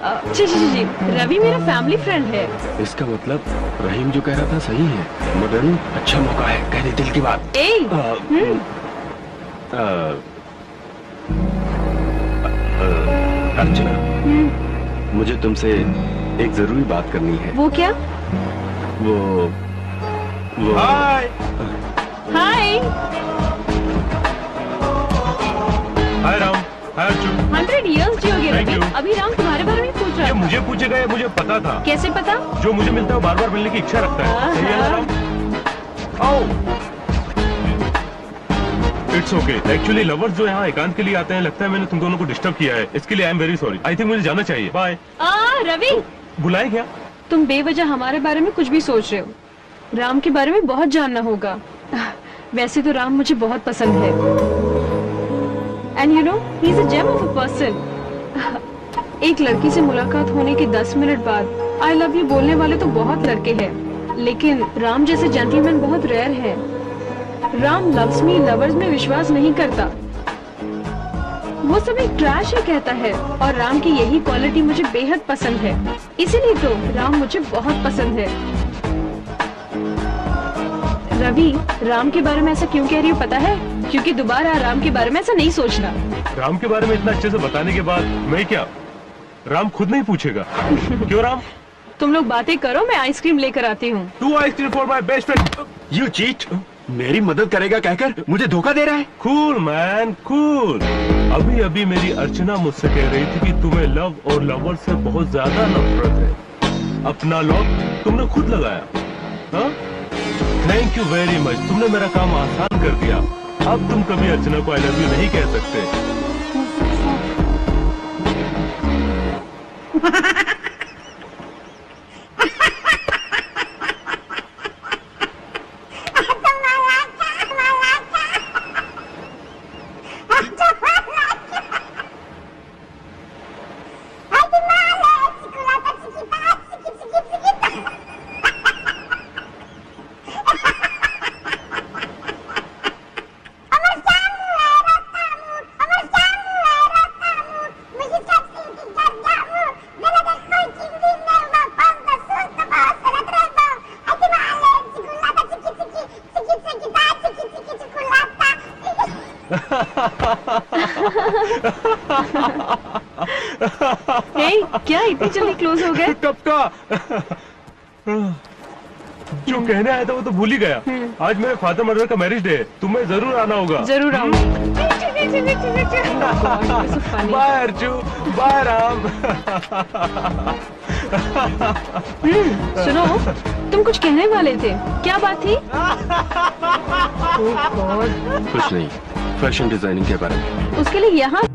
जी, रवि मेरा family friend है। इसका मतलब रहीम जो कह रहा था सही है। मगर अच्छा मौका है, कह दे दिल की बात। अर्चना, मुझे तुमसे एक जरूरी बात करनी है। वो क्या? वो हाय हाय राम। हाय अर्चू। 100 years जियोगे रवि। अभी राम तुम्हारे बारे में पूछ रहा था। मुझे पूछेगा ये मुझे पता था। कैसे पता? जो मुझे मिलता है बार बार मिलने की इच्छा रखता है। सही है ना Ram? It's okay. Actually lovers जो यहाँ एकांत के लिए आते हैं, लगता है मैंने तुम दोनों को डिस्टर्ब किया है। इसके लिए I am very sorry. I think मुझे जाना चाहिए। बाय। रवि, बुलाए क्या? तुम बेवजह हमारे बारे में कुछ भी सोच रहे हो। राम के बारे में बहुत जानना होगा। वैसे तो राम मुझे बहुत पसंद है। And you know, he is a gem of a person. एक लड़की से मुलाकात होने के 10 मिनट बाद आई लव यू बोलने वाले तो बहुत लड़के हैं, लेकिन राम जैसे जेंटलमैन बहुत रेयर है। राम लव्स मी लवर्स में विश्वास नहीं करता, वो सब एक ट्रैश है कहता है। और राम की यही क्वालिटी मुझे बेहद पसंद है, इसीलिए तो राम मुझे बहुत पसंद है। रवि, राम के बारे में ऐसा क्यों कह रही हो पता है? क्योंकि दोबारा राम के बारे में ऐसा नहीं सोचना। राम के बारे में इतना अच्छे से बताने के बाद मैं क्या, राम खुद नहीं पूछेगा। क्यों राम? तुम लोग बातें करो, मैं आइसक्रीम लेकर आती हूँ। 2 ice cream for my best friend. You cheat. मेरी मदद करेगा कहकर मुझे धोखा दे रहा है। Cool man cool. अभी अभी मेरी अर्चना मुझसे कह रही थी कि तुम्हें लव और लवर से बहुत ज्यादा नफरत है। अपना लॉक तुमने खुद लगाया। थैंक यू वेरी मच, तुमने मेरा काम आसान कर दिया। अब तुम कभी अर्चना को आई लव यू नहीं कह सकते। क्या इतनी जल्दी क्लोज हो गए? कब का? जो कहने आया था वो तो भूल ही गया। आज मेरे फादर मदर का मैरिज डे है, तुम्हें जरूर आना होगा। जरूर आऊंगी। Bye Arju, bye Ram. सुनो, तुम कुछ कहने वाले थे, क्या बात थी? कुछ नहीं, फैशन डिजाइनिंग के बारे में। उसके लिए यहाँ